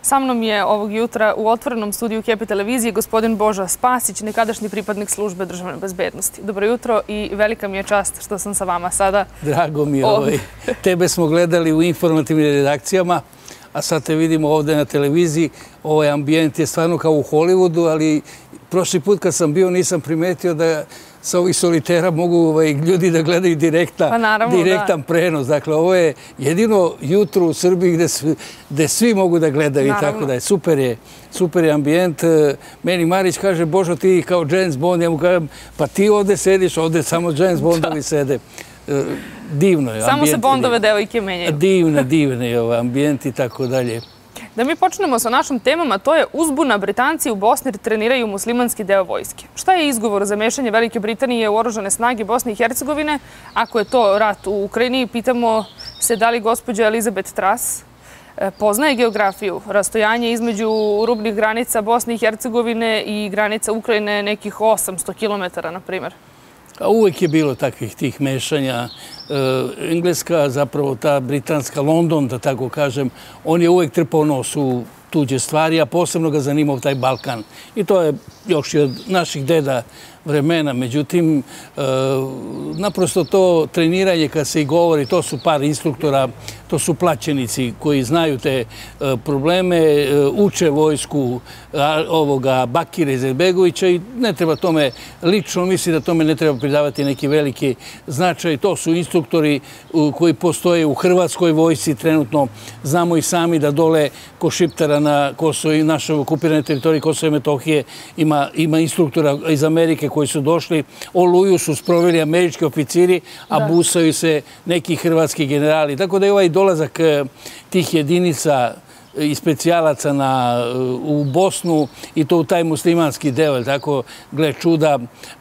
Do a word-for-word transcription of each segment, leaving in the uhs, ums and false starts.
Sa mnom je ovog jutra u otvorenom studiju Happy televizije gospodin Boža Spasić, nekadašnji pripadnik službe državne bezbednosti. Dobro jutro i velika mi je čast što sam sa vama sada. Drago mi je. Ovaj. Tebe smo gledali u informativnim redakcijama, a sad te vidimo ovde na televiziji. Ovaj ambijent je stvarno kao u Hollywoodu, ali prošli put kad sam bio nisam primetio da sa ovih solitera mogu ljudi da gledaju direktan prenos. Dakle, ovo je jedino jutro u Srbiji gde svi mogu da gledaju i tako da je. Super je ambijent. Meni Marić kaže, Božo, ti kao James Bond, ja mu kažem, pa ti ovde sediš, ovde samo James Bondovi sede. Divno je. Samo se Bondove devojke menjaju. Divne, divne je ambijent i tako dalje. Da mi počnemo sa našom temom, a to je uzbuna. Britanci u Bosni treniraju muslimanski deo vojske. Šta je izgovor za mešanje Velike Britanije u oružane snage Bosne i Hercegovine? Ako je to rat u Ukrajini, pitamo se da li gospođa Elizabeth Truss poznaje geografiju, rastojanje između rubnih granica Bosne i Hercegovine i granica Ukrajine nekih osamsto kilometara, na primjer. Uvek je bilo takvih tih mešanja. Engleska, zapravo ta britanska London, da tako kažem, on je uvek trpao nos u tuđe stvari, a posebno ga zanimao taj Balkan. I to je još i od naših deda vremena. Međutim, naprosto to treniranje, kad se i govori, to su par instruktora, to su plaćenici koji znaju te probleme, uče vojsku ovoga Bakira Izetbegovića i ne treba tome, lično misli da tome ne treba pridavati neki veliki značaj. To su instruktori koji postoje u hrvatskoj vojsci trenutno. Znamo i sami da dole ko Šiptara na Kosovo i našoj okupiranoj teritoriji Kosova i Metohije ima instruktora iz Amerike koji su došli. Oluju su sproveli američki oficiri, a busaju se neki hrvatski generali. Tako da je ovaj dolazak tih jedinica i specijalaca u Bosnu i to u taj muslimanski deo, tako, gle čuda,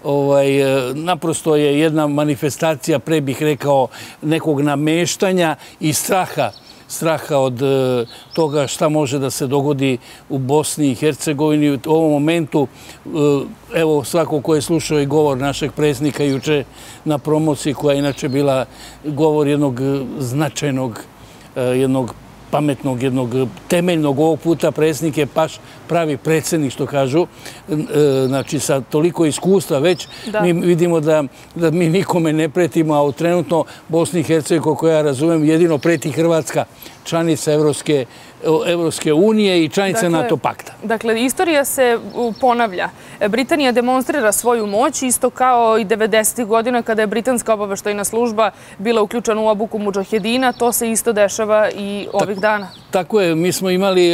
naprosto je jedna manifestacija, pre bih rekao, nekog nameštanja i straha straha od toga šta može da se dogodi u Bosni i Hercegovini. U ovom momentu, evo svako ko je slušao i govor našeg predsjednika juče na promociji, koja je inače bila govor jednog značajnog, jednog pametnog, jednog temeljnog, ovog puta predsjednik je baš pravi predsjednik, što kažu, znači sa toliko iskustva već, mi vidimo da mi nikome ne pretimo, a trenutno Bosni i Hercegovini, koliko ja razumem, jedino preti Hrvatska, članica Evropske unije i članica NATO pakta. Dakle, istorija se ponavlja. Britanija demonstrira svoju moć, isto kao i devedesetih godina kada je britanska obaveštajna služba bila uključena u obuku mudžahedina. To se isto dešava i ovih dana. Tako je. Mi smo imali,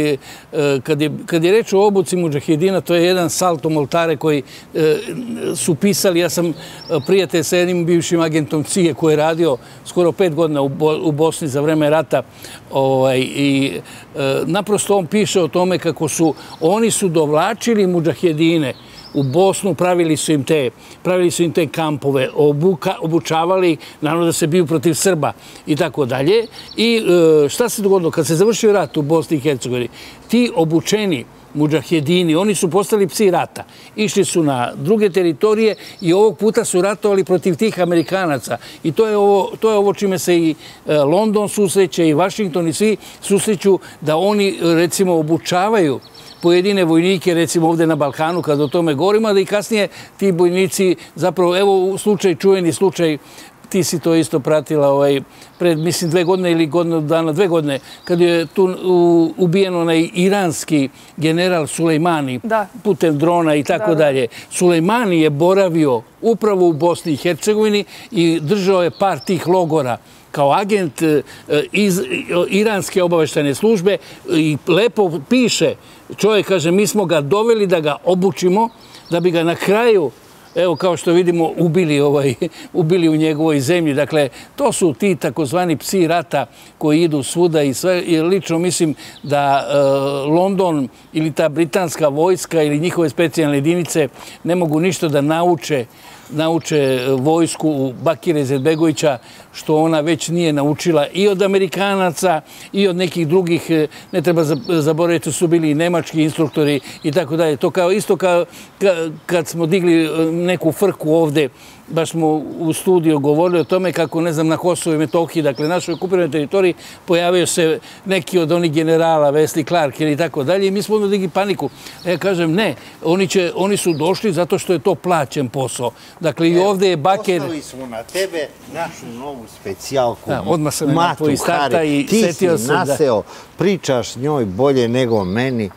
kad je reč o obuci mudžahedina, to je jedan salto mortare koji su pisali. Ja sam prijatelj sa jednim bivšim agentom C I A koji je radio skoro pet godina u Bosni za vreme rata i naprosto on piše o tome kako su, oni su dovlačili mudžahedine u Bosnu, pravili su im te, pravili su im te kampove, obučavali, naravno da se biju protiv Srba i tako dalje. I šta se dogodilo? Kad se završio rat u Bosni i Hercegovini, ti obučeni mudžahedini, oni su postali psi rata. Išli su na druge teritorije i ovog puta su ratovali protiv tih Amerikanaca. I to je ovo čime se i London susreće i Washington i svi susreću, da oni, recimo, obučavaju pojedine vojnike, recimo ovde na Balkanu, kada o tome govorimo, da i kasnije ti vojnici, zapravo, evo slučaj, čuveni slučaj, ti si to isto pratila pred, mislim, dve godine ili godinu dana, dve godine, kad je tu ubijen onaj iranski general Sulejmani putem drona i tako dalje. Sulejmani je boravio upravo u Bosni i Hercegovini i držao je par tih logora kao agent iz iranske obaveštajne službe i lepo piše, čovjek kaže, mi smo ga doveli da ga obučimo, da bi ga na kraju, evo kao što vidimo, ubili u njegovoj zemlji. Dakle, to su ti takozvani psi rata koji idu svuda i sve. Lično mislim da London ili ta britanska vojska ili njihove specijalne jedinice ne mogu ništa da nauče nauče vojsku Bakira Izetbegovića, što ona već nije naučila i od Amerikanaca i od nekih drugih, ne treba zaboraviti, su bili i nemački instruktori i tako dalje. To kao isto kao kad smo digli neku frku ovde, baš smo u studiju govorili o tome kako, ne znam, na Kosovo i Metohiji, dakle, našoj okupiranoj teritoriji, pojavio se neki od onih generala, Wesley Clark ili tako dalje, i mi smo onda digli paniku. Ja kažem, ne, oni, će, oni su došli zato što je to plaćen posao. Dakle, i ovde je Baker... Postavili smo na tebe našu novu specijalku, da, odmah sam Matu Hari. Starta i ti setio si sam, naseo, da. Pričaš njoj bolje nego meni.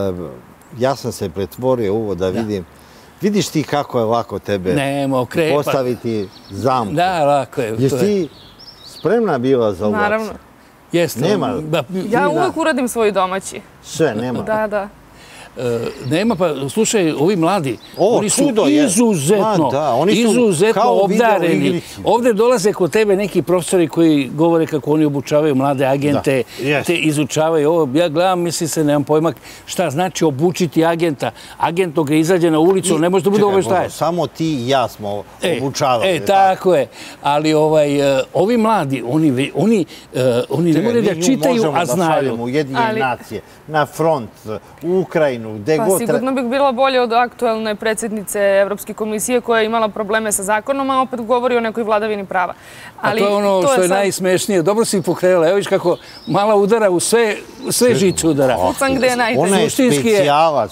Ja sam se pretvorio u ovo da vidim. Vidiš ti kako je lako tebe Nemo, krepa. Postaviti zamku. Da, lako je. Jesi ti spremna bila za ovo? Naravno. Jeste. Nema. Da, ja uvek uradim svoji domaći. Sve, nema. Da, da. Nema, pa slušaj, ovi mladi, o, oni su izuzetno, da, oni su izuzetno obdareni. Ovde dolaze kod tebe neki profesori koji govore kako oni obučavaju mlade agente, yes. te izučavaju ovo. Ja gledam, mislim se, nemam pojma šta znači obučiti agenta. Agent dok ga izađe na ulicu, I, ne može da bude obaveštajen. Samo ti i ja smo e, obučavali. E, tako je. Ali ovaj, uh, ovi mladi, oni, oni, uh, oni ne moraju da čitaju, a znaju. U Ujedinjene nacije, na front, u Ukrajinu. Pa sigurno bih bila bolje od aktualne predsjednice Evropske komisije koja je imala probleme sa zakonom, a opet govori o nekoj vladavini prava. A to je ono što je najsmešnije. Dobro si ih pokrenula. Evo viš kako mala udara u sve žice udara. Kucam gde je najteže. Ona je specijalac.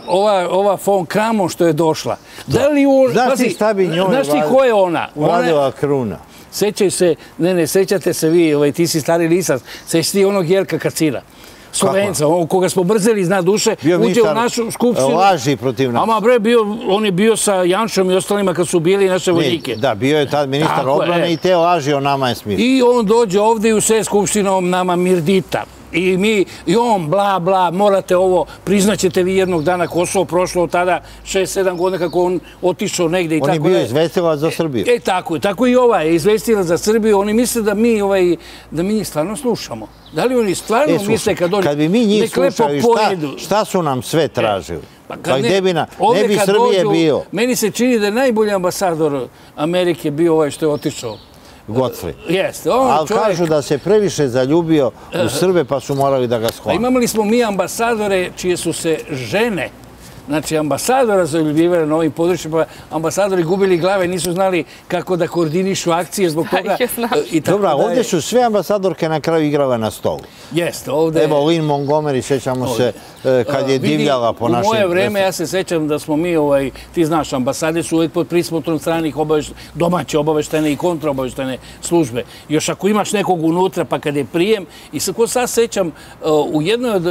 Ova von Kramon što je došla. Znaš ti šta bi njoj Znaš ti ko je ona? Uradila kruna. Sećaj se, ne, ne, sećate se vi, ti si stari lisac, sećate ti onog Jelka Kacina. Slovenca, koga smo brzeli zna duše, uđe u našu skupštinu. Laži protiv nas. Ama bre, on je bio sa Janšom i ostalima kad su bili naše vojnike. Da, bio je tad ministar odbrane i te laži o nama je smisla. I on dođe ovde i u sve skupštinom nama mirdita. I mi, i on, bla, bla, morate ovo, priznaćete vi jednog dana Kosovo, prošlo od tada šest sedam godina kako on otišao negde i tako. On je bio izvestilac za Srbiju. E, tako je, tako i ova je izvestilac za Srbiju. Oni misle da mi, ovaj, da mi njih stvarno slušamo. Da li oni stvarno e, misle kad oni... Kad bi mi njih slušali, šta, šta su nam sve tražili? Pa, pa gde bi, na, ne bi Srbije dođu, bio? Meni se čini da je najbolji ambasador Amerike bio ovaj što je otišao. Godfrey. Jeste. Ali kažu da se previše zaljubio u Srbe pa su morali da ga sklone. Imali smo mi ambasadore čije su se žene, znači ambasadora zaljubljivali na ovim područjima, ambasadori gubili glave, nisu znali kako da koordinišu akcije zbog toga. Dobro, ovdje su sve ambasadorke na kraju igrale na stolu. Jeste, ovdje... Evo, Lynn Montgomery, sećamo se kad je divljala po našim... U moje vreme, ja se sećam da smo mi, ti znaš, ambasade su uvijek pod prismotrom stranih domaće obaveštene i kontraobaveštene službe. Još ako imaš nekog unutra, pa kad je prijem, i ko sad sećam, u jednoj od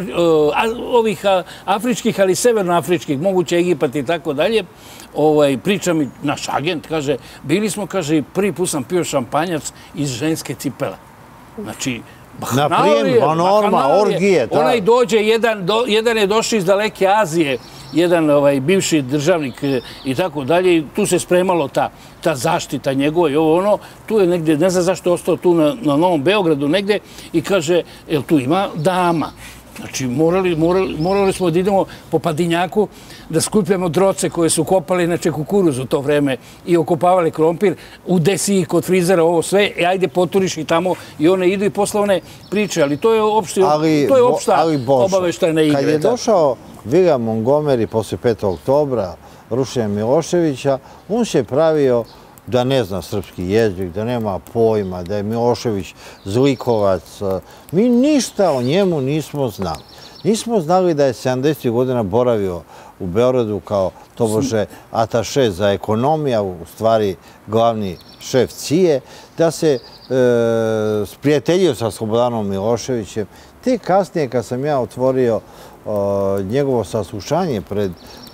ovih afričkih, ali severnoafričkih, moguće Egipat i tako dalje, priča mi naš agent, kaže, bili smo, kaže, prvi put sam pio šampanjac iz ženske cipele. Znači, na prijem, norma, orgije. Onaj dođe, jedan je došao iz daleke Azije, jedan bivši državnik i tako dalje, i tu se spremalo ta zaštita njegova i ovo ono, tu je negdje, ne znam zašto je ostao tu na Novom Beogradu negdje, i kaže, jel tu ima dama? Znači, morali smo da idemo po Padinjaku da skupljamo droce koje su kopali, znači, kukuruz u to vreme i okopavali krompir, udesi ih kod frizera, ovo sve, i ajde poturiš ih tamo i one idu i posle one priče, ali to je opšta obaveštena igra. Kad je došao William Montgomery posle petog oktobra, rušenja Miloševića, on se pravio da ne zna srpski jezik, da nema pojma, da je Milošević zlikovac. Mi ništa o njemu nismo znali. Nismo znali da je sedamdesetih godina boravio u Beogradu kao tobože ataše za ekonomija, u stvari glavni šef C I E, da se sprijateljio sa Slobodanom Miloševićem. Te kasnije, kad sam ja otvorio njegovo saslušanje pred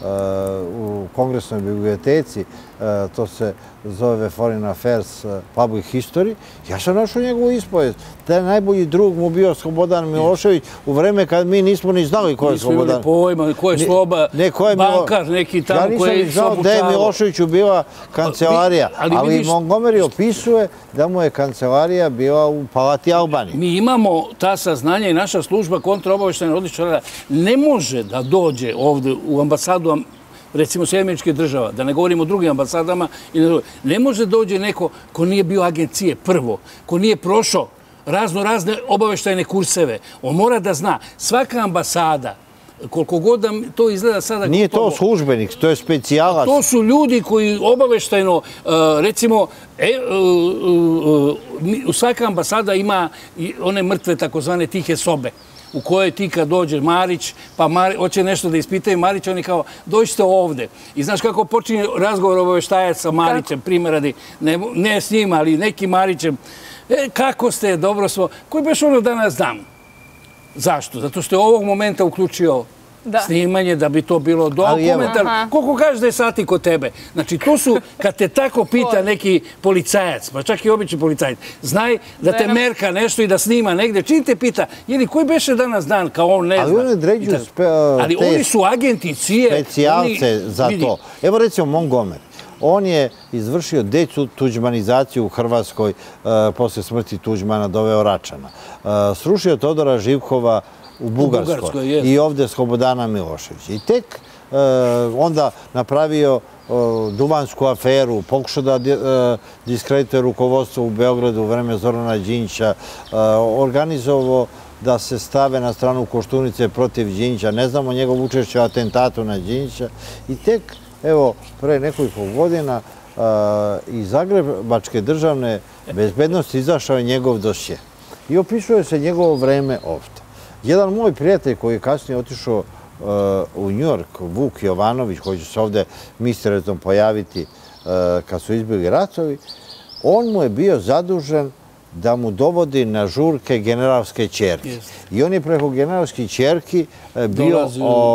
u Kongresnoj biblioteci, to se zove Foreign Affairs Public History, ja sam našao njegovu ispovest. Taj najbolji drug mu bio Slobodan Milošević u vreme kad mi nismo ni znali ko je Slobodan. Nismo imali pojma, ko je Sloba, bankar neki tamo koji je obučavao. Ja nisam znao da je Miloševiću bila kancelarija, ali Montgomery opisuje da mu je kancelarija bila u Palati Albanije. Mi imamo ta saznanja i naša služba kontraobaveštena odlična rada ne može da dođe ovde u ambasadu recimo Sjedinjenih Američkih Država, da ne govorimo o drugim ambasadama, ne može dođe neko ko nije bio agencije prvo, ko nije prošao razno razne obaveštajne kurseve. On mora da zna, svaka ambasada, koliko god da to izgleda sada... Nije to službenik, to je specijalac. To su ljudi koji obaveštajno, recimo, svaka ambasada ima one mrtve takozvane tihe sobe, u kojoj ti kad dođe Marić, pa hoće nešto da ispitaju Marića, oni kao, dođite ovde. I znaš kako počinje razgovor obaveštajac sa Marićem, primjer radi, ne s njima, ali nekim Marićem. Kako ste, dobro smo, koji baš ono danas znam? Zašto? Zato što je ovog momenta uključio snimanje da bi to bilo dokumentarno. Koliko kažeš da je sati kod tebe? Znači, to su, kad te tako pita neki policajac, pa čak i obični policajac, znaj da te merka nešto i da snima negde. Čim te pita, jeli, koji beše danas dan, kao on ne zna? Ali oni određuju Ali oni su agenti cije. Specijalce za to. Evo recimo Montgomery. On je izvršio detuđmanizaciju u Hrvatskoj posle smrti Tuđmana, doveo Račana. Srušio Todora Živkova u Bugarskoj i ovde Slobodana Miloševića. I tek onda napravio duvansku aferu, pokušao da diskredituje rukovodstvo u Beogradu u vreme Zorana Đinđića, organizovao da se stave na stranu Koštunice protiv Đinđića. Ne znamo njegov učešće u atentatu na Đinđića. I tek, evo, pre nekoliko godina iz Zagrebačke državne bezbednosti izašao je njegov dosje. I opisuje se njegovo vreme ovde. Jedan moj prijatelj koji je kasnije otišao u Njujork, Vuk Jovanović, koji će se ovde misteriozno pojaviti kad su izbili ratovi, on mu je bio zadužen da mu dovodi na žurke generalske ćerke. I on je preko generalskih ćerki bio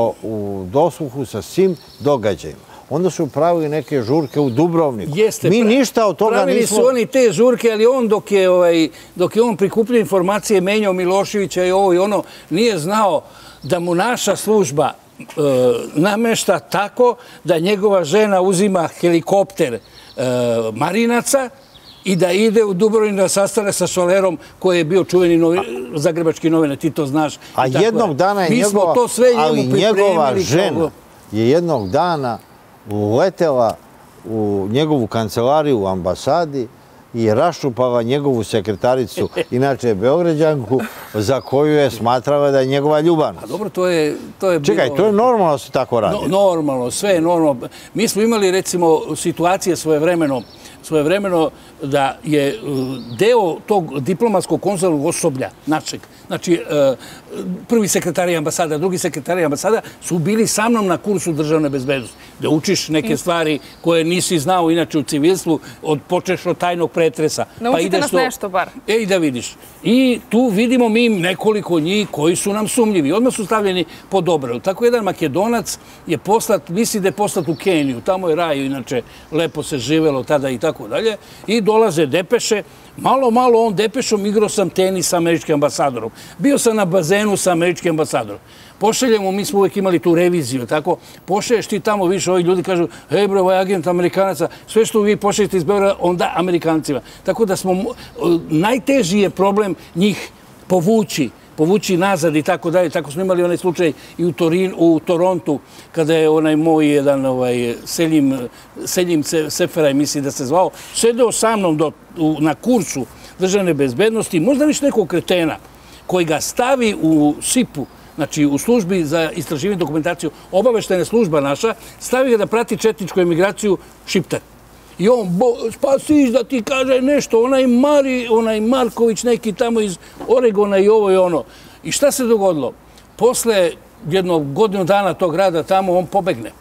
u dosluhu sa svim događajima. Onda su pravili neke žurke u Dubrovniku. Mi ništa od toga nismo... Pravili su oni te žurke, ali on dok je on prikupljio informacije, menjao Miloševića i ovo i ono, nije znao da mu naša služba namešta tako da njegova žena uzima helikopter Marinaca i da ide u Dubrovnik da sastane sa Šolerom koji je bio čuveni zagrebački novinar, ti to znaš. A jednog dana je njegova... Ali njegova žena je jednog dana uletela u njegovu kancelariju u ambasadi i raščupala njegovu sekretaricu, inače Beograđanku, za koju je smatrala da je njegova ljubavna. A dobro, to je... Čekaj, to je normalno da se tako radi. Normalno, sve je normalno. Mi smo imali, recimo, situacije svojevremeno svojevremeno da je deo tog diplomatskog konzularnog osoblja našeg, znači prvi sekretari ambasada, drugi sekretari ambasada su bili sa mnom na kursu državne bezbednosti, da učiš neke stvari koje nisi znao inače u civilstvu, počeš od tajnog pretresa. Naučite nas nešto bar. E, i da vidiš. I tu vidimo mi nekoliko njih koji su nam sumnjivi. Odmah su stavljeni pod obradu. Tako jedan Makedonac je poslat, misli da je poslat u Keniju, tamo je raj, inače lepo se živelo tada i tako dalje, i dolaze depeše. Malo, malo on depešom igrao sam tenis sa američkim ambasadorom. Bio sam na bazenu sa američkim ambasadorom. Pošaljemo, mi smo uvijek imali tu reviziju, tako, pošalješ ti tamo više, ovi ljudi kažu, hej bro, ovaj agent Amerikanaca, sve što vi pošaljete iz Beograda, onda Amerikancima. Tako da smo, najteži je problem njih povući, povući nazad i tako dalje. Tako smo imali onaj slučaj i u Torinu, u Torontu, kada je onaj moj jedan Seljim, Seljim Seferaj, misli da se zvao, sedeo sa mnom na kursu državne bezbednosti, možda više nekog kretena koji ga stavi u sipu, znači u službi za istraživanje dokumentaciju, obaveštajna služba naša, stavi ga da prati četničku emigraciju Šiptar. I on, spasiš da ti kaže nešto, onaj Mari, onaj Marković neki tamo iz Oregona i ovo i ono. I šta se dogodilo? Posle jednog godinu dana tog rada tamo on pobegne.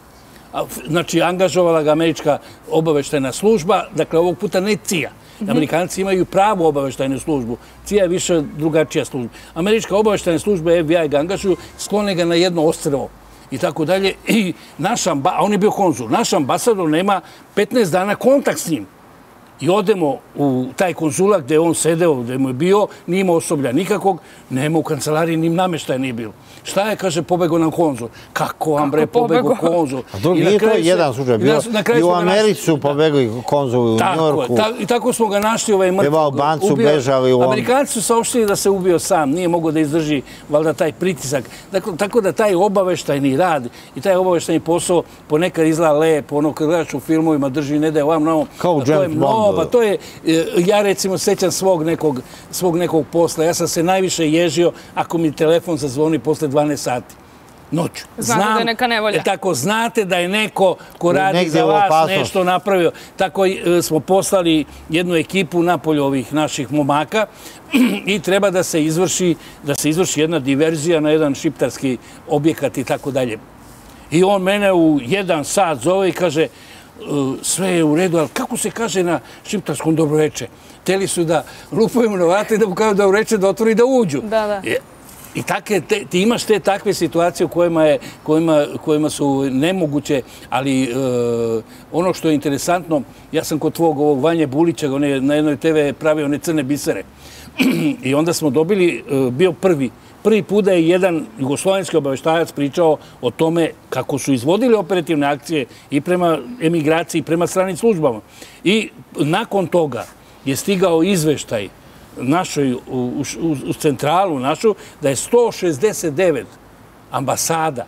Znači, angažovala ga američka obaveštajna služba, dakle, ovog puta ne C I A. Amerikanci imaju pravu obaveštajnu službu. C I A je više drugačija služba. Američka obaveštajna služba, F B I ga angažuju, sklone ga na jedno ostrvo i tako dalje. I naš ambasador, on je bio konzul, naš ambasador nema petnaest dana kontakt s njim. i odemo u taj konzulat gde je on sedeo, gde mu je bio, nije imao osoblja nikakvog, nema u kancelariji, ni nameštaja nije bilo. Šta je, kaže, pobegao na konzul. Kako vam, bre, pobegao konzul? Nije to jedan slučaj. I u Americi su pobegli konzuli u Njorku. I tako smo ga našli ovaj mrtvog. Evo, Albancu bežali u London. Amerikanci su saopštili da se ubio sam, nije mogao da izdrži valjda taj pritisak. Tako da taj obaveštajni rad i taj obaveštajni posao ponekad izgleda lepo, ono kad gledaš u filmovima, drži ne da je ovam novom. Kao u James Bondu. To je, ja recimo sećam svog nekog, svog nekog posla. Ja sam se najviše ježio ako mi telefon zazvoni posle dvanaest sati. Noću. Znate da je neka nevolja. Tako, znate da je neko ko radi za vas nešto napravio. Tako smo poslali jednu ekipu napolju ovih naših momaka i treba da se izvrši, da se izvrši jedna diverzija na jedan šiptarski objekat i tako dalje. I on mene u jedan sat zove i kaže, sve je u redu, ali kako se kaže na šiptarskom dobroveče? Teli su da lupaju na vrata i da mu kažu dobroveče, da otvori i da uđu. Da, da. I ti imaš te takve situacije u kojima su nemoguće, ali ono što je interesantno, ja sam kod tvog ovog Vanje Bulića na jednoj te ve pravio one crne bisere. I onda smo dobili, bio prvi, prvi put da je jedan jugoslovenski obaveštajac pričao o tome kako su izvodili operativne akcije i prema emigraciji i prema stranim službama. I nakon toga je stigao izveštaj našoj, u centralu našu, da je sto šezdeset devet ambasada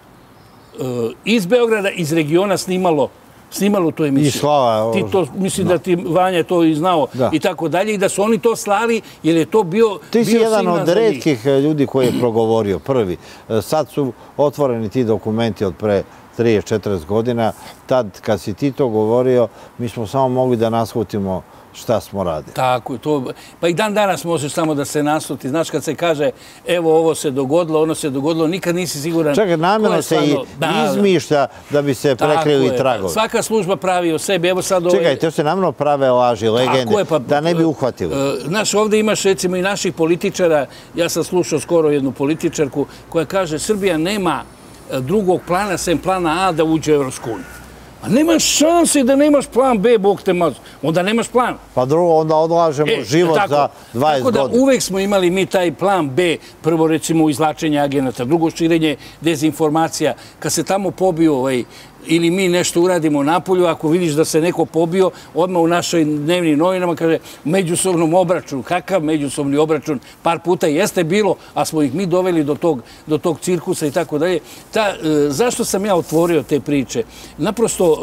iz Beograda, iz regiona snimalo snimalo tu emisiju. I slava. Mislim da ti Vanja to i znao i tako dalje i da su oni to slali jer je to bio signal za njih. Ti si jedan od retkih ljudi koji je progovorio prvi. Sad su otvoreni ti dokumenti od pre trideset četrdeset godina. Tad kad si ti to govorio, mi smo samo mogli da naslutimo šta smo radili. Tako je to. Pa i dan danas možeš samo da se nasluti. Znaš, kad se kaže, evo, ovo se dogodilo, ono se dogodilo, nikad nisi siguran. Čekaj, namjerno se i izmišlja da bi se prekrili tragovi. Svaka služba pravi o sebi. Evo sad ovo... Čekaj, to se namjerno prave laži, legende, da ne bi uhvatili. Znaš, ovdje imaš recimo i naših političara. Ja sam slušao skoro jednu političarku koja kaže, Srbija nema drugog plana, sem plana A, da uđe u Evropsku uniju. A nemaš šanse da nemaš plan B, Bog te mazu. Onda nemaš plan. Pa drugo, onda odlažemo život za dvadeset godina. Tako da uvek smo imali mi taj plan B, prvo recimo izvlačenje agenata, drugo širenje dezinformacija. Kad se tamo pobio ili mi nešto uradimo napolju, ako vidiš da se neko pobio, odmah u našoj dnevnim novinama kaže međusobnom obračunu. Kakav međusobni obračun? Par puta jeste bilo, a smo ih mi doveli do tog cirkusa i tako dalje. Zašto sam ja otvorio te priče? Naprosto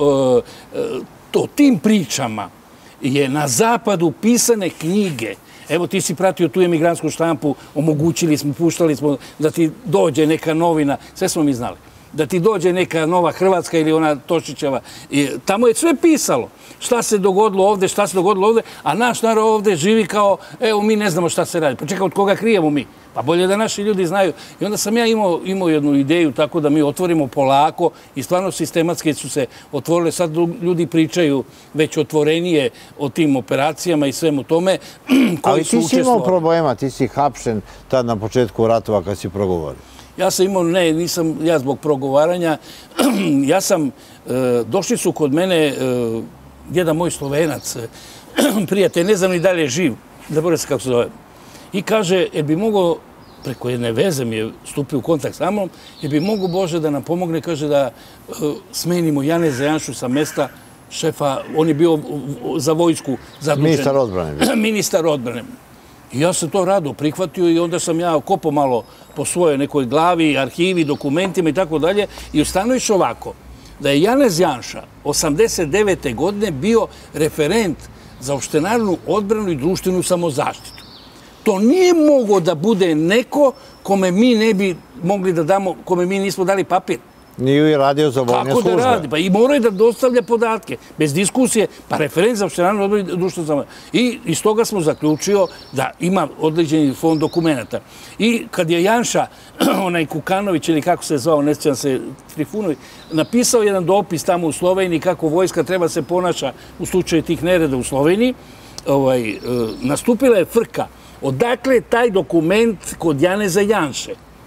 to tim pričama je na zapadu pisane knjige. Evo ti si pratio tu emigrantsku štampu, omogućili smo, puštali smo da ti dođe neka novina, sve smo mi znali. Da ti dođe neka nova Hrvatska ili ona Tošićeva. Tamo je sve pisalo. Šta se dogodilo ovde, šta se dogodilo ovde, a naš narod ovde živi kao, evo, mi ne znamo šta se radi. Pa čekaj, od koga krijemo mi? Pa bolje da naši ljudi znaju. I onda sam ja imao jednu ideju tako da mi otvorimo polako i stvarno sistematski su se otvorile. Sad ljudi pričaju već otvorenije o tim operacijama i svemu tome. Ali ti si imao problema, ti si hapšen tad na početku ratova kad si progovorio. Ja sam imao, ne, nisam ja zbog progovaranja. Ja sam, došli su kod mene jedan moj Slovenac, prijatelj, ne znam ni dalje živ, zaboravim se kako se zove. I kaže, jer bi mogao, preko jedne veze mi je stupio u kontakt sa mnom, jer bi mogao Bože da nam pomogne, kaže da smenimo Janeza Janšu sa mesta šefa, on je bio za vojsku zadužen. Ministar odbrane. Ministar odbrane. I ja sam to rado prihvatio i onda sam ja kopao malo po svojoj nekoj glavi, arhivi, dokumentima i tako dalje i ustanoviš ovako, da je Janez Janša osamdeset devete godine bio referent za opštenarodnu odbranu i društvenu samozaštitu. To nije mogo da bude neko kome mi ne bi mogli da damo, kome mi nismo dali papir. Nije radio za vojne službe. Kako da radi? Pa i moraju da dostavlja podatke. Bez diskusije, pa referent za opštenarodnu odbranu i društvenu samozaštitu. I iz toga smo zaključio da ima određeni fond dokumenta. I kad je Janša, onaj Kukanović ili kako se zvao, ne sjećam se, Trifunović, napisao jedan dopis tamo u Sloveniji kako vojska treba se ponaša u slučaju tih nereda u Sloveniji, nastupila je frka. Odakle taj dokument kod Janeza Janše?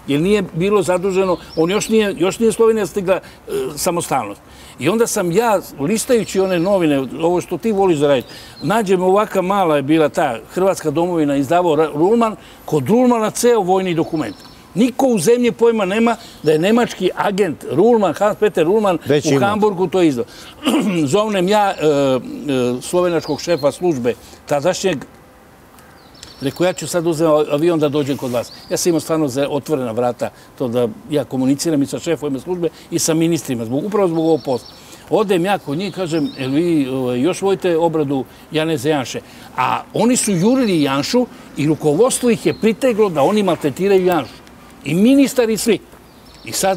jer nije bilo zaduženo, on još nije, još nije Slovenija stigla e, samostalnost. I onda sam ja, listajući one novine, ovo što ti voliš da radiš, nađem ovaka mala je bila ta Hrvatska domovina, izdavao Rulman, kod Rulmana ceo vojni dokument. Niko u zemlji pojma nema da je nemački agent Rulman, Hans-Peter Rulman u Hamburgu to izdao. Zovnem ja e, e, slovenačkog šefa službe tadašnjeg. Rekao, ja ću sad uzeti avion da dođem kod vas. Ja sam imao stvarno otvorena vrata, to da ja komuniciram i sa šefovima službe i sa ministrima, zbog, upravo zbog ovog posla. Odem ja kod njih, kažem, jel vi još vojite obradu Janeza Janše? A oni su jurili Janšu i rukovodstvo ih je priteglo da oni maltretiraju Janšu. I ministar i svi. I sad,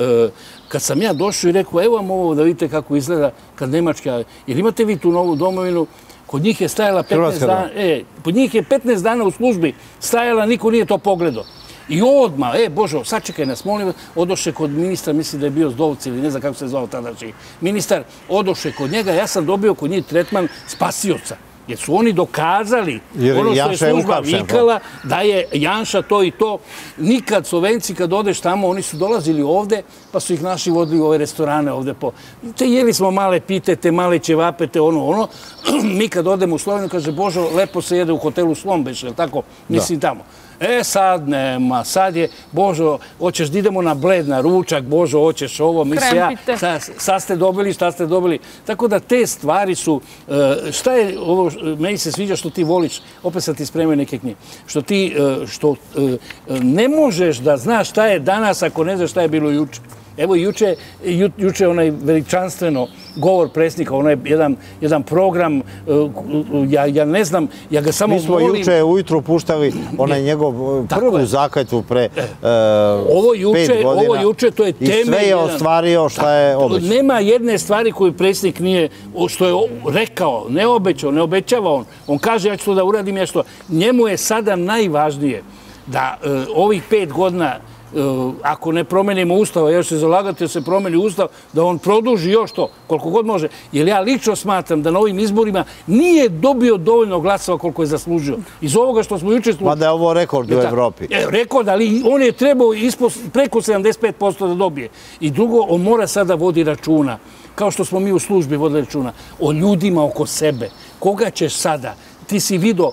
kad sam ja došao i rekao, evo vam ovo da vidite kako izgleda kad Nemačka, jer imate vi tu novu domovinu, kod njih je stajala petnaest dana, e, kod njih je petnaest dana u službi stajala, niko nije to pogledao. I odmah, e, Božo, sačekaj nas, molim, odoše kod ministra, misli da je bio Zdovci ili ne znam kako se zvao tadašnji ministar, odoše kod njega, ja sam dobio kod njih tretman spasioca. Jer su oni dokazali ono što je služba vikala da je Janša to i to. Nikad Slovenci kad odeš tamo, oni su dolazili ovde, pa su ih naši vodili u ove restorane ovde po... Te jeli smo male pitete, male ćevapete, ono, ono. Mi kad odemo u Sloveniju, kaže, Božo, lepo se jede u hotelu Slombeš, je li tako? Mislim tamo. E, sad nema, sad je, Božo, hoćeš da idemo na Bled, na ručak, Božo, hoćeš ovo, misli ja, sad ste dobili, šta ste dobili. Tako da te stvari su, šta je ovo, meni se sviđa što ti voliš, opet sam ti spremio neke knjige, što ti, što ne možeš da znaš šta je danas ako ne znaš šta je bilo juče. Evo, juče, juče onaj veličanstveno govor predsjednika, onaj jedan, jedan program, ja, ja ne znam, ja ga samo volim... Mi smo juče ujutru puštali onaj njegov prvu zakletvu pre uh, ovo juče, pet godina. Ovo juče, to je temelj... I sve je ostvario šta je obećao. Nema jedne stvari koju predsjednik nije, što je rekao, ne obećao, ne obećava on. On kaže, ja ću to da uradim, ja ću to... Njemu je sada najvažnije da uh, ovih pet godina ako ne promenimo ustav, još se zalagate da se promeni ustav, da on produži još to, koliko god može. Jer ja lično smatram da na ovim izborima nije dobio dovoljno glasova koliko je zaslužio. Iz ovoga što smo juče slušali... Ma da je ovo rekord u Evropi. Rekord, ali on je trebao preko sedamdeset pet posto da dobije. I drugo, on mora sada vodi računa, kao što smo mi u službi vodili računa, o ljudima oko sebe. Koga ćeš sada? Ti si vidio...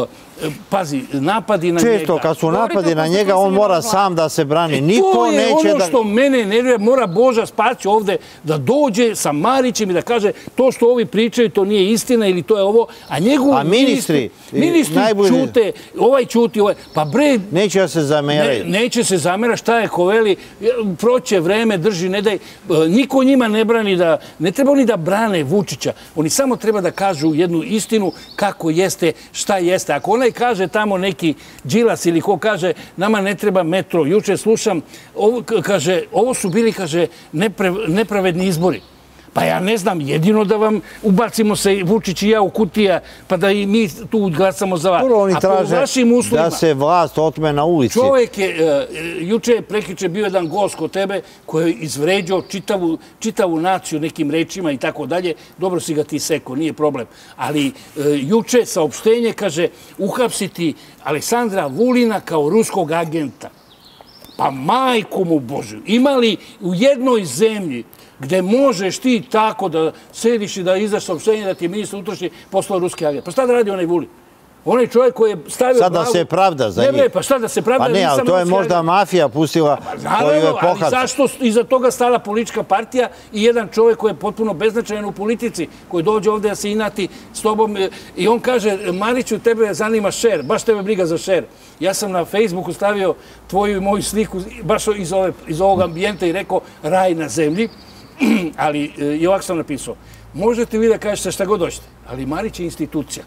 Pazi, napadi na njega... Često, kad su napadi na njega, on mora sam da se brani. Niko neće da... To je ono što mene nervira. Mora Boža Spasić ovde da dođe sa Marićem i da kaže to što ovi pričaju, to nije istina ili to je ovo. A njegovi a ministri... Ministri čute, ovaj čuti, ovaj... Pa bre... Neće da se zameraju. Neće se zamera, šta je ko veli, proće vreme, drži, ne daj... Niko njima ne brani da... Ne treba oni da brane Vučića. Oni samo treba da kažu jednu istinu kako jeste, šta jeste. Ako onaj kaže tamo neki Đilas ili ko kaže nama ne treba metro. Juče slušam, ovo, kaže, ovo su bili, kaže, nepre, nepravedni izbori. Pa ja ne znam, jedino da vam ubacimo se Vučić i ja u kutija, pa da i mi tu glasamo za vas. Oni traže da se vlast otme na ulici. Čovjek je, juče je prekriče bio jedan gost kod tebe koji je izvređao čitavu, čitavu naciju nekim rečima i tako dalje. Dobro si ga ti seko, nije problem. Ali juče saopštenje kaže uhapsiti Aleksandra Vulina kao ruskog agenta. Pa majku mu Božju, imali u jednoj zemlji gde možeš ti tako da sediš i da izdaš saopštenje da ti je ministar unutrašnjih poslova ruski agent. Pa šta da radi onaj Vulin? Onaj čovjek koji je stavio... Sad da se pravda za njih. Ne, pa šta da se pravda? Pa ne, ali to je možda mafija pustila koju je pohapsila. Ali zašto iza toga stala politička partija i jedan čovjek koji je potpuno beznačajan u politici, koji dođe ovdje da se inati s tobom i on kaže, Mariću, tebe zanima šer, baš tebe briga za šer. Ja sam na Facebooku stavio tvoju i moju sliku baš iz, ove, iz ovog ambijenta i rekao raj na zemlji, ali i ovako sam napisao, možete vi da kažete šta god hoćete, ali Marić je institucija.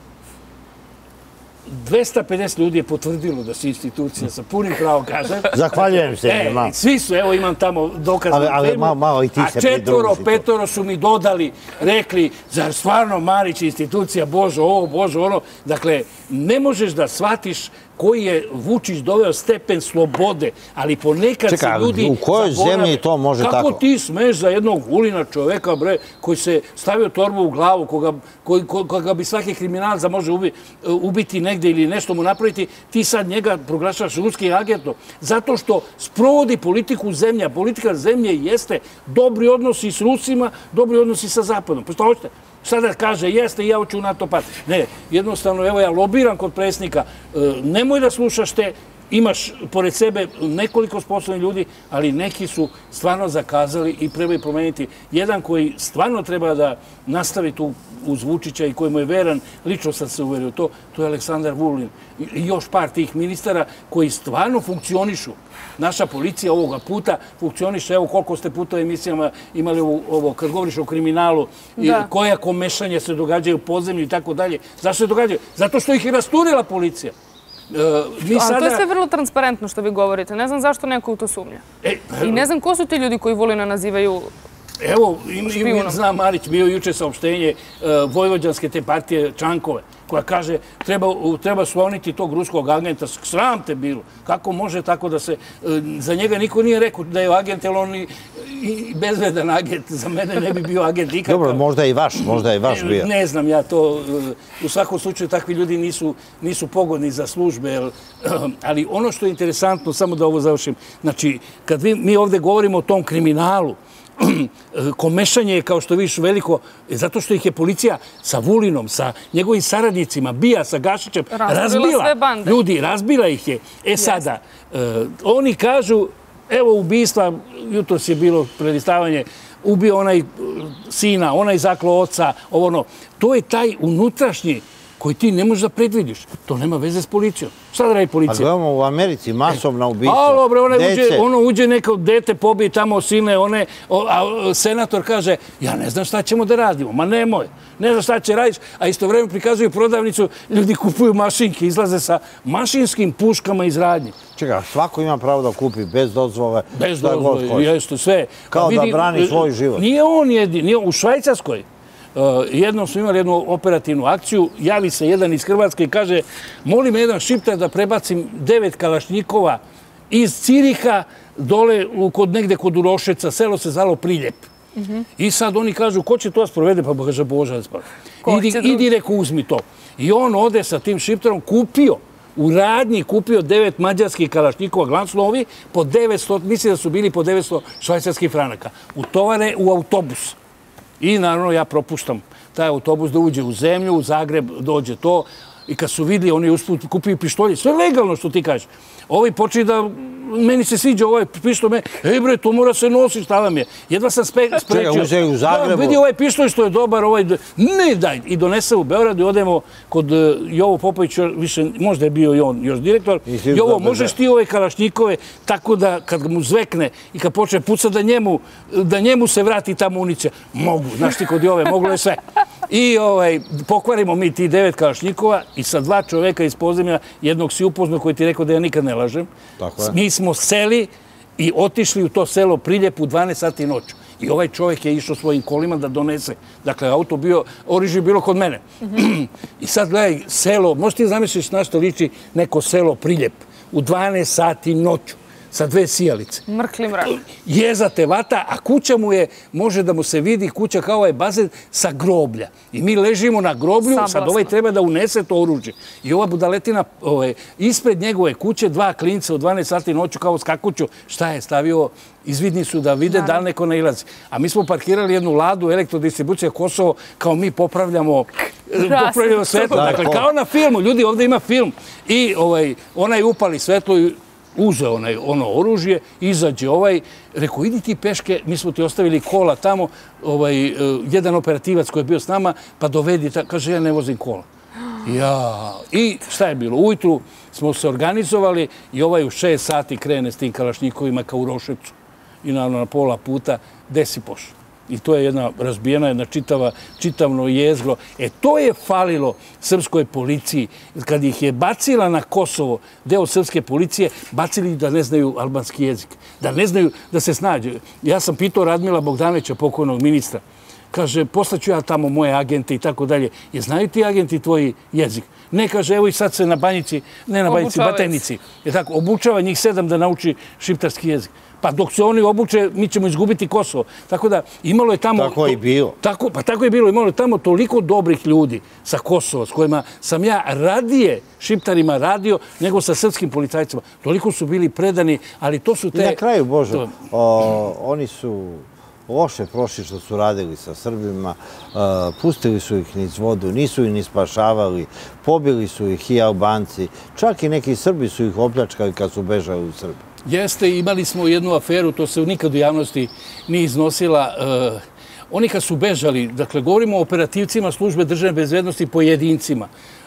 dvesta pedeset ljudi je potvrdilo da si institucija, sa punim pravom kažem. Zahvaljujem se. E, svi su, evo imam tamo dokaz. Ali, ali malo, malo i ti se pridruži. A četvoro, petoro su mi dodali, rekli, zar stvarno Marić je institucija, Božo ovo, Božo ono. Dakle, ne možeš da shvatiš koji je Vučić doveo stepen slobode, ali ponekad se ljudi u kojoj zemlji to može tako? Kako ti smeš za jednog Vulina čoveka, bre, koji se stavio torbu u glavu, koga bi svaki kriminalac može ubiti negde ili nešto mu napraviti, ti sad njega proglašavaš ruskim agentom. Zato što sprovodi politiku zemlja. Politika zemlje jeste dobri odnosi s Rusima, dobri odnosi sa Zapadom. Pošto hoćete? Sada kaže, jeste, ja hoću u NATO pakt. Ne, jednostavno, evo ja lobiram kod predsjednika, nemoj da slušaš te, imaš pored sebe nekoliko sposobnih ljudi, ali neki su stvarno zakazali i trebaju promeniti. Jedan koji stvarno treba da nastavi tu uz Vučića i koji mu je veran, lično sam se uverio to, to je Aleksandar Vulin. I još par tih ministara koji stvarno funkcionišu. Naša policija ovoga puta funkcioniše, evo koliko ste puta u emisijama imali ovo, kad govoriš o kriminalu, kojako mešanje se događaju u podzemlju i tako dalje. Zašto se događaju? Zato što ih je rasturila policija. Ali to je sve vrlo transparentno što vi govorite. Ne znam zašto neko u to sumnja. I ne znam ko su ti ljudi koji Vulina nazivaju Evo, zna Marić, bio juče saopštenje vojvođanske te partije Čankove, koja kaže treba sloniti tog ruskog agenta. Sram te bilo. Kako može tako da se... Za njega niko nije rekao da je agent, jer on i bezvedan agent. Za mene ne bi bio agent nikakav. Dobro, možda i vaš, možda i vaš bio. Ne znam ja to. U svakom slučaju takvi ljudi nisu pogodni za službe. Ali ono što je interesantno, samo da ovo završim, znači, kad mi ovdje govorimo o tom kriminalu, komešanje je, kao što vidiš, veliko, zato što ih je policija sa Vulinom, sa njegovim saradnicima, Bija, sa Gašićem, razbila. Ljudi, razbila ih je. E sada, oni kažu, evo ubistva, jutros je bilo prelistavanje, ubio onaj sina, onaj zaklo oca, ovo ono. To je taj unutrašnji koji ti ne možeš da predvidiš. To nema veze s policijom. Šta da radi policija? A gledamo u Americi masovna ubistva. Alo, bre, ono uđe neko dete, pobije tamo sine, one, a senator kaže, ja ne znam šta ćemo da radimo. Ma nemoj, ne znam šta će radiš, a istovremeno prikazuju prodavnicu, ljudi kupuju mašinke, izlaze sa mašinskim puškama iz radnje. Čekaj, svako ima pravo da kupi bez dozvole. Bez dozvole, jeste, sve. Kao da brani svoj život. Nije on jedin, u Švajcarskoj. Jednom smo imali jednu operativnu akciju, javi se jedan iz Hrvatske i kaže, molim jedan šiptar da prebacim devet kalašnjikova iz Ciriha dole negde kod Urošeca, selo se zvalo Priljep. I sad oni kažu, ko će to sprovede? Pa kaže, Boža da spavlja. Idi reko, uzmi to. I on ode sa tim šiptarom, kupio, u radnji kupio devet mađarskih kalašnjikova glanslovi, po devetsto, misli da su bili po devetsto švajcarskih franaka. Utovare u autobus. I naravno ja propuštam taj autobus da uđe u zemlju, u Zagreb dođe to i kad su vidjeli, oni usput kupili pištolje. Sve legalno što ti kažeš. Ovi počeli da, meni se sviđa ovaj pištolj, ej bre, to mora se nositi, šta vam je? Jedva sam sprečio. Čekaj, uzeli u Zagrebu. Vidi ovaj pištolj što je dobar, ovaj, ne daj. I donese u Beograd i odemo kod Jovo Popović, više, možda je bio i on još direktor. Jovo, možeš ti ove kalašnjikove tako da kad mu zvekne i kad počne pucati da njemu se vrati ta municija. Mogu, znaš ti kod Jove, moglo je sve. I pokvarimo mi ti devet kalašnjikova i sa dva čoveka iz podzemlja, jednog si upoznao koji ti rekao da ja nikad ne lažem. Mi smo seli i otišli u to selo Priljep u dvanaest sati noću. I ovaj čovjek je išao svojim kolima da donese. Dakle, auto bio, oružje bilo kod mene. I sad gledaj, selo, možeš ti zamisliš na što liči neko selo Priljep u dvanaest sati noću sa dve sijalice. Mrkli mrak. Jeza te vata, a kuća mu je, može da mu se vidi, kuća kao ovaj bazen sa groblja. I mi ležimo na groblju, sad ovaj treba da unese to oružje. I ova budaletina, ispred njegove kuće, dva klinca u dvanaest sati noću kao skakuću, šta je stavio izvidnicu da vide da li neko ne ilazi. A mi smo parkirali jednu Ladu, elektrodistribucija Kosovo, kao mi popravljamo svetlo. Dakle, kao na filmu, ljudi, ovdje ima film. I onaj upali svetlo i uzeo ono oružje, izađe ovaj, rekao, idi ti peške, mi smo ti ostavili kola tamo, jedan operativac koji je bio s nama, pa dovedi, kaže, ja ne vozim kola. Ja, i šta je bilo? Ujutru smo se organizovali i ovaj u šest sati krene s tim kalašnjikovima kao u Roševcu. I naravno na pola puta desi pošlo. I to je jedna razbijena, jedna čitavno jezgro. E, to je falilo srpskoj policiji. Kad ih je bacila na Kosovo, deo srpske policije, bacili da ne znaju albanski jezik. Da ne znaju da se snađe. Ja sam pitao Radmila Bogdanovića, pokojnog ministra, kaže, poslaću ja tamo moje agente i tako dalje. Je znaju ti agenti tvoji jezik? Ne, kaže, evo i sad se na Banjici, ne na Banjici, Batajnici. Je tako, obučava njih sedam da nauči šiptarski jezik. Pa dok se oni obuče, mi ćemo izgubiti Kosovo. Tako da imalo je tamo... Tako je i bilo. Tako, pa tako je bilo. Imalo je tamo toliko dobrih ljudi sa Kosova, s kojima sam ja radije šiptarima radio nego sa srpskim policajcima. Toliko su bili predani, ali to su te... I na kraju, Bože, oni su loše prošli što su radili sa Srbima, pustili su ih niz vodu, nisu ih ni spašavali, pobili su ih i Albanci, čak i neki Srbi su ih opljačkali kad su bežali u Srbiju. Jeste, imali smo jednu aferu, to se nikad u javnosti nije iznosila. Oni kad su bežali, dakle, govorimo o operativcima službe državne bezbednosti pojedincima.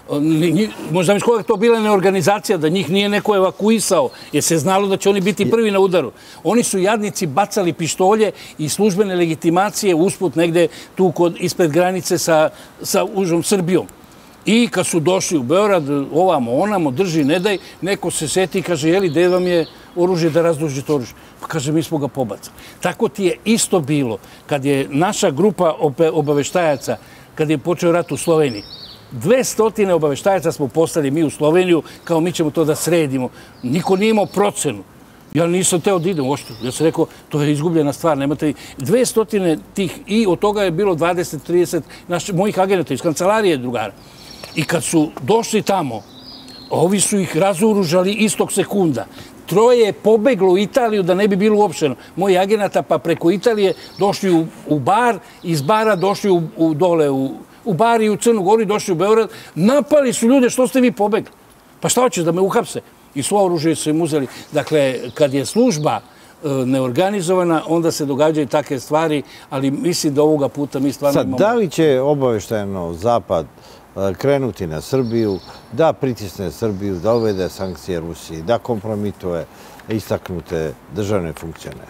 Možda mi koga to bila neorganizacija, da njih nije neko evakuisao, jer se znalo da će oni biti prvi na udaru. Oni su jadnici bacali pištolje i službene legitimacije usput negde tu ispred granice sa užom Srbijom. I kad su došli u Beograd, ovamo, onamo, drži, ne daj, neko se seti i kaže, jeli, gde vam je oružje da razdužite oružje? Pa kaže, mi smo ga pobacali. Tako ti je isto bilo kad je naša grupa obaveštajaca, kad je počeo rat u Sloveniji. Dve stotine obaveštajaca smo poslali mi u Sloveniju, kao mi ćemo to da sredimo. Niko nije imao procenu. Ja nisam teo da idem, ošto. Ja sam rekao, to je izgubljena stvar, nemate... Dve stotine tih, i od toga je bilo dvadeset trideset mojih agenata iz kancelarije drugara. I kad su došli tamo, ovi su ih razoružali istog sekunda. Troje je pobeglo u Italiju da ne bi bilo uopšteno. Moji agenata pa preko Italije došli u bar, iz bara došli dole u bar i u Crnu Goru i došli u Beograd. Napali su ljude, što ste vi pobegli? Pa šta hoćeš, da me uhapse? I svo oružje su im uzeli. Dakle, kad je služba neorganizovana, onda se događaju takve stvari, ali mislim da ovoga puta mi stvarno imamo... Sad, da li će obaveštajno Zapad krenuti na Srbiju, da pritisne Srbiju, da uvede sankcije Rusiji, da kompromituje istaknute državne funkcionere?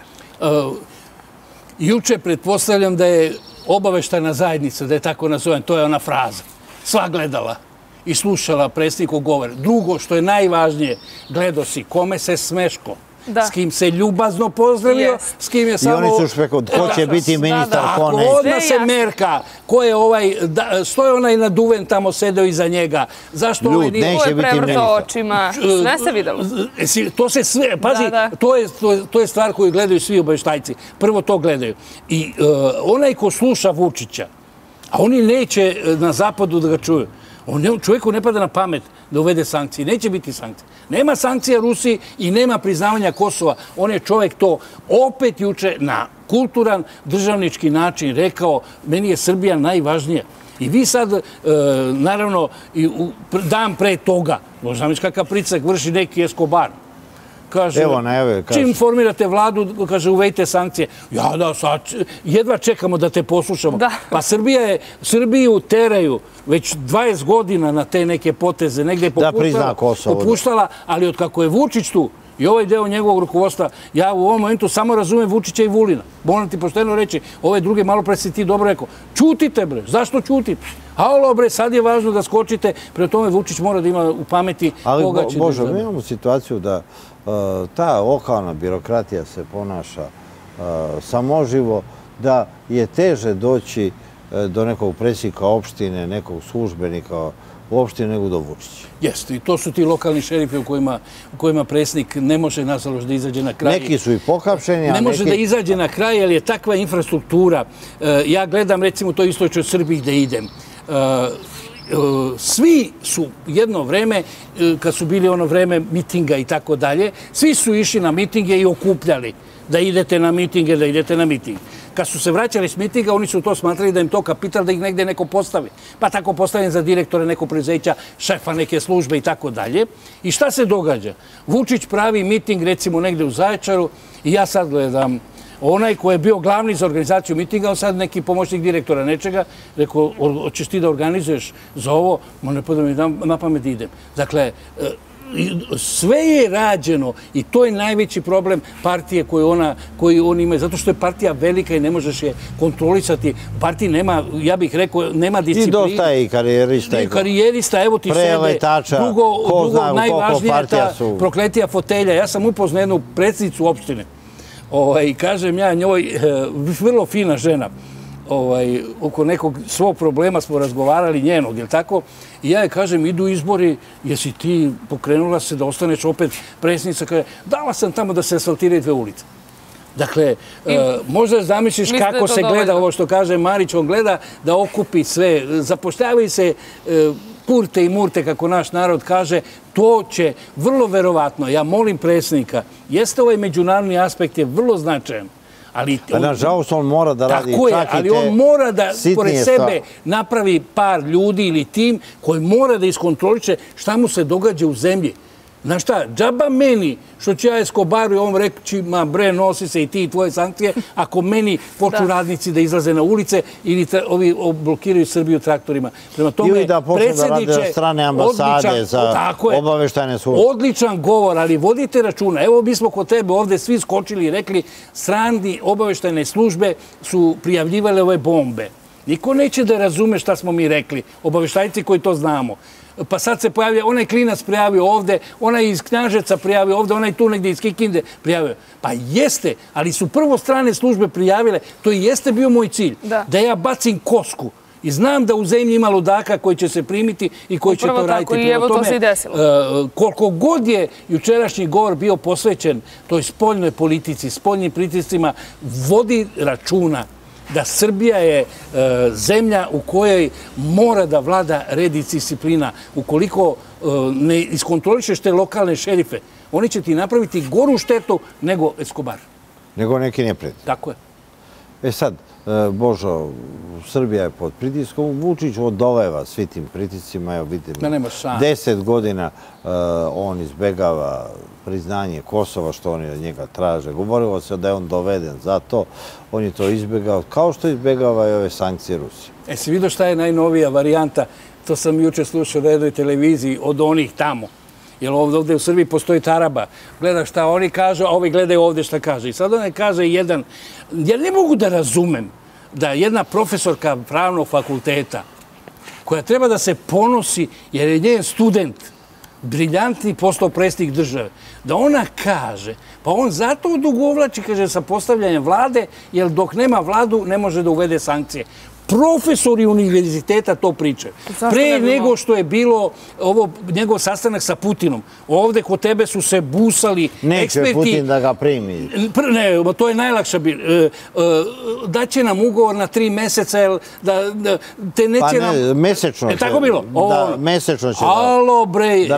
Juče pretpostavljam da je obaveštajna zajednica, da je tako nazovem, to je ona fraza, sva gledala i slušala predsjednikov govor. Drugo, što je najvažnije, gledao si kome se smeško, s kim se ljubazno pozdravio, s kim je samo... I oni su špekao, ko će biti ministar, ko ne. Odmah se merka, ko je ovaj, što je onaj naduven tamo sedeo iza njega, zašto ovaj nije... Ljud, neće biti ministar. Očima, sve se videlo. To se sve, pazi, to je stvar koju gledaju svi obaveštajci. Prvo to gledaju. I onaj ko sluša Vučića, a oni neće na zapadu da ga čuju, čovjeku ne pada na pamet da uvede sankcije. Neće biti sankcije. Nema sankcija Rusiji i nema priznavanja Kosova. On je čovjek to opet juče na kulturan, državnički način rekao, meni je Srbija najvažnija. I vi sad, naravno, dan pre toga, možda miš kakav pricak vrši neki Escobar, kaže, čim formirate vladu, kaže, uvejte sankcije. Ja da, sad, jedva čekamo da te poslušamo. Pa Srbiju teraju već dvadeset godina na te neke poteze, negdje je popuštala, ali od kako je Vučić tu i ovaj deo njegovog rukovodstva, ja u ovom momentu samo razumem Vučića i Vulina. Moram ti pošteno reći, ove druge, malo pre si ti dobro rekao, čutite bre, zašto čutite? Alo bre, sad je važno da skočite, pre tome Vučić mora da ima u pameti koga će... Ali, Bože, mi imamo situaciju da ta lokalna birokratija se ponaša samoživo, da je teže doći do nekog predsjednika opštine, nekog službenika u opštini nego do Vučića. Jeste, i to su ti lokalni šerifi u kojima predsjednik ne može, nažalost, da izađe na kraj. Neki su i pohapšeni, a neki... Ne može da izađe na kraj, jer je takva infrastruktura. Ja gledam, recimo, to istočnoj Srbiji gde idem. Svi su jedno vreme, kad su bili ono vreme mitinga i tako dalje, svi su išli na mitinge i okupljali da idete na mitinge, da idete na miting. Kad su se vraćali s mitinga, oni su to smatrali da im to kapital, da ih negde neko postavi. Pa tako postavljen za direktore nekog preduzeća, šefa neke službe i tako dalje. I šta se događa? Vučić pravi miting, recimo, negde u Zaječaru i ja sad gledam onaj koji je bio glavni za organizaciju mitinga, on sad neki pomoćnik direktora nečega, rekao, hoćeš ti da organizuješ za ovo, ne pada mi na pamet da idem. Dakle, sve je rađeno i to je najveći problem partije koju on ima, zato što je partija velika i ne možeš je kontrolisati. Partiji nema, ja bih rekao, nema disciplina. I dosta je i karijerista. I karijerista, evo ti sebe. Drugo, najvažnija je ta prokletija fotelja. Ja sam upoznao jednu predsjednicu opštine i kažem ja njoj, vrlo fina žena, oko nekog svog problema smo razgovarali njenog, jel' tako? I ja je kažem, idu izbori, jesi ti pokrenula se da ostaneš opet predsjednica? Kaže, dala sam tamo da se asfaltiraju dve ulice. Dakle, možda zamisliš kako se gleda ovo što kaže Marić, on gleda da okupi sve, zapošljavaju se purte i murte, kako naš narod kaže, to će vrlo verovatno, ja molim predsjednika, jeste ovaj međunarodni aspekt je vrlo značajan, ali... Nažalost, on mora da radi čak i te sitnije stvari. Ali on mora da, pored sebe, napravi par ljudi ili tim koji mora da iskontroliše šta mu se događa u zemlji. Znaš šta, džaba meni, što će ja Escobaru i ovom reći, ma bre, nosi se i ti i tvoje sankcije, ako meni počnu radnici da izlaze na ulice ili ovi blokiraju Srbiju traktorima. Ili da počnu da rade na strane ambasade za obaveštajne službe. Odličan govor, ali vodite računa. Evo, mi smo kod tebe ovde svi skočili i rekli, strani obaveštajne službe su prijavljivale ove bombe. Niko neće da razume šta smo mi rekli, obaveštajci koji to znamo. Pa sad se pojavlja, onaj klinac prijavio ovde, onaj iz Knjaževca prijavio ovde, onaj tu negdje iz Kikinde prijavio. Pa jeste, ali su prvo strane službe prijavile, to i jeste bio moj cilj, da ja bacim kosku. I znam da u zemlji ima ludaka koji će se primiti i koji će to raditi. Upravo tako i evo to se i desilo. Koliko god je jučerašnji govor bio posvećen toj spoljnoj politici, spoljnim pritiscima, vodi računa da Srbija je zemlja u kojoj mora da vlada red i disciplina. Ukoliko ne iskontrolišeš te lokalne šerife, oni će ti napraviti goru štetu nego Escobar. Nego neki neprijatelj. Tako je. E sad, Božo, Srbija je pod pritiskom, Vučić odoleva svi tim pritiscima, evo vidimo, deset godina on izbegava priznanje Kosova, što oni od njega traže. Govorilo se da je on doveden za to, on je to izbegao, kao što izbegava i ove sankcije Rusije. E, si vidio šta je najnovija varijanta? To sam juče slušao na jednoj televiziji od onih tamo. Jer ovdje u Srbiji postoji taraba. Gleda šta oni kažu, a ovi gledaju ovdje šta kaže. I sad on kaže jedan... Ja ne mogu da razumem da jedna profesorka pravnog fakulteta koja treba da se ponosi jer je njen student briljantni postao predsjednik države, da ona kaže, pa on zato odugovlači, kaže, sa postavljanjem vlade, jer dok nema vladu ne može da uvede sankcije. Profesori univerziteta to pričaju. Pre nego što je bilo njegov sastanak sa Putinom, ovde kod tebe su se busali eksperti... Neće Putin da ga primi. Ne, to je najlakša bilo. Daće nam ugovor na tri meseca, te neće nam... Pa ne, mesečno će. Tako bilo? Da, mesečno će Alo, bre,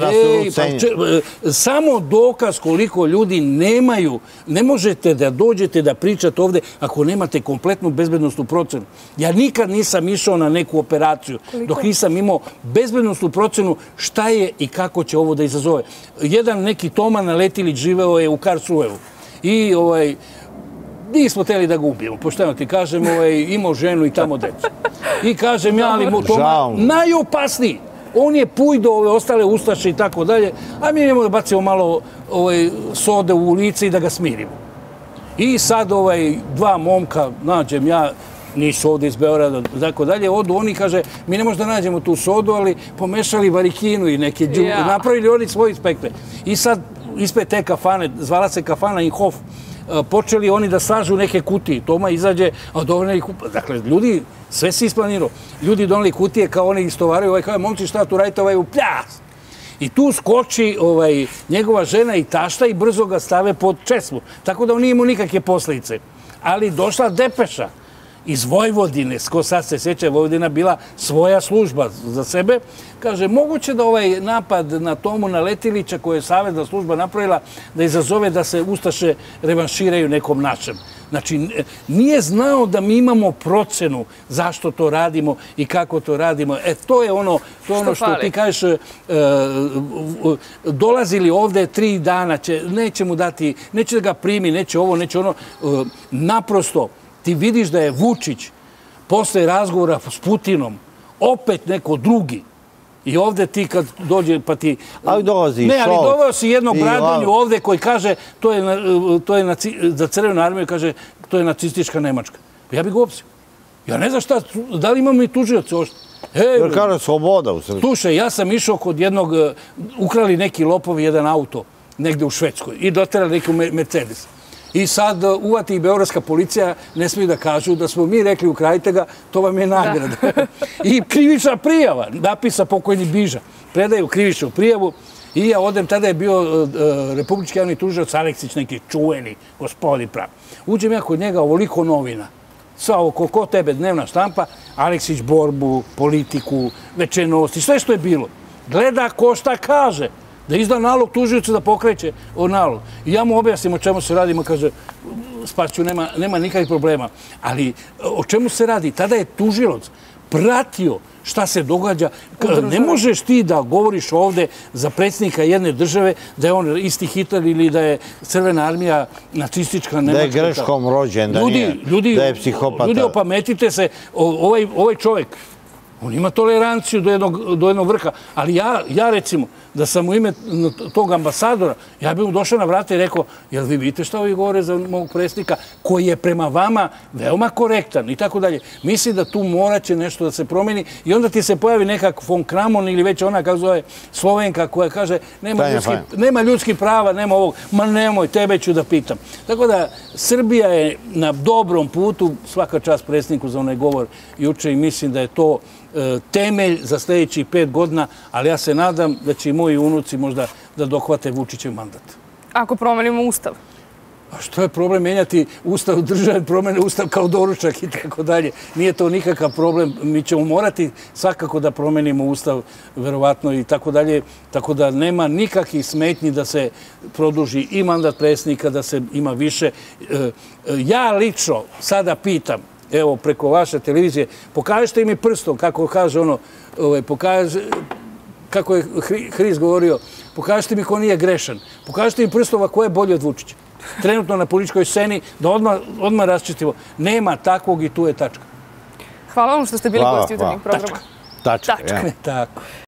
samo dokaz koliko ljudi nemaju, ne možete da dođete da pričate ovde ako nemate kompletnu bezbednostnu procenu. Ja nikad Nikad nisam išao na neku operaciju, dok nisam imao bezbednostnu procenu šta je i kako će ovo da izazove. Jedan neki Toma Naletilić živeo je u Karlsruheu i nismo htjeli da ga ubijemo, pošteno ti kažem, imao ženu i tamo decu. I kažem ja, ali mu Toma najopasniji. On je pujdo ove ostale ustaše i tako dalje, a mi njemu da bacimo malo sode u lice i da ga smirimo. I sad dva momka nađem ja, nisu ovdje iz Beograda, tako dalje, odu oni, kaže, mi ne možda nađemo tu sodu, ali pomešali varikinu i neke, napravili oni svoje spektre. I sad, ispred te kafane, zvala se kafana Inhof, počeli oni da slažu neke kutije. Toma izađe, a dovoljno dakle, ljudi, sve se isplanirao. Ljudi doneli kutije kao oni istovaraju, ovaj kao, momci šta tu radite, ovaj u pljas. I tu skoči njegova žena i tašta i brzo ga stave pod česmu. Tako da on nije imao nikakve posljedice. Ali došla depeša iz Vojvodine, ko sad se sjeća, Vojvodina bila svoja služba za sebe, kaže, moguće da ovaj napad na Tomu Naletilića, koje je Savezna služba napravila, da izazove da se ustaše revanširaju nekom našem. Znači, nije znao da mi imamo procenu zašto to radimo i kako to radimo. E, to je ono što ti kažeš, dolazili ovde tri dana, neće mu dati, neće da ga primi, neće ovo, neće ono. Naprosto, ti vidiš da je Vučić posle razgovora s Putinom opet neko drugi. I ovde ti kad dođe pa ti... Ali dolazi i Šolc. Ne, ali doveo si jedno bradanju ovde koji kaže, to je za Crvenu armiju, kaže, to je nacistička Nemačka. Ja bih ga opsio. Ja ne znam šta, da li imamo i tužioci ošto? Jer kaže sloboda u Srbiji. Slušaj, ja sam išao kod jednog, ukrali neki lopovi jedan auto negde u Švedskoj i doterali neki Mercedes. I sad uvati i beogradska policija, ne smiju da kažu da smo mi rekli ukrajite ga, to vam je nagrada. I krivična prijava, napisa pokojni Biža. Predaju krivičnu prijavu i ja odem, tada je bio republički javni tužilac Aleksić, neki čuveni gospodin pravi. Uđem ja kod njega, ovoliko novina. Sva ovo, ko tebe, dnevna štampa, Aleksić borbu, politiku, večernosti, sve što je bilo. Gleda ko šta kaže, da izda nalog tužiocu da pokreće o nalog. I ja mu objasnim o čemu se radi, ima kaže, Spašću, nema nikakvih problema. Ali o čemu se radi? Tada je tužilac pratio šta se događa. Ne možeš ti da govoriš ovde za predsjednika jedne države da je on isti Hitler ili da je Crvena armija nacistička Nemačka. Da je greškom rođen, da je psihopata. Ljudi, opametite se, ovaj čovjek, on ima toleranciju do jednog vrha, ali ja recimo, da sam u ime tog ambasadora, ja bih mu došao na vrata i rekao, jel vi vidite šta ovi govore za mog predsjednika, koji je prema vama veoma korektan i tako dalje. Mislim da tu morat će nešto da se promeni i onda ti se pojavi nekak von Kramon ili već ona, kako zove, Slovenka koja kaže, nema ljudskih prava, nema ovog, ma nemoj, tebe ću da pitam. Tako da, Srbija je na dobrom putu, svaka čast predsjedniku za onaj govor juče i mislim da je to temelj za sljedećih pet godina, ali ja se nadam da će i moji unuci možda da dohvate Vučićev mandat. Ako promenimo ustav? A što je problem menjati ustav države, promene ustav kao doručak i tako dalje. Nije to nikakav problem. Mi ćemo morati svakako da promenimo ustav, verovatno i tako dalje. Tako da nema nikakvih smetnji da se produži i mandat predsjednika, da se ima više. Ja lično sada pitam, evo, preko vaše televizije, pokažite mi prstom, kako kaže ono, kako je Hrist govorio, pokažite mi ko nije grešan, pokažite mi prstom ko je bolji od Vučića. Trenutno na političkoj sceni, da odmah raščistimo, nema takvog i tu je tačka. Hvala vam što ste bili gosti jutarnjeg programa. Tačka. Tačka, ja. Tako.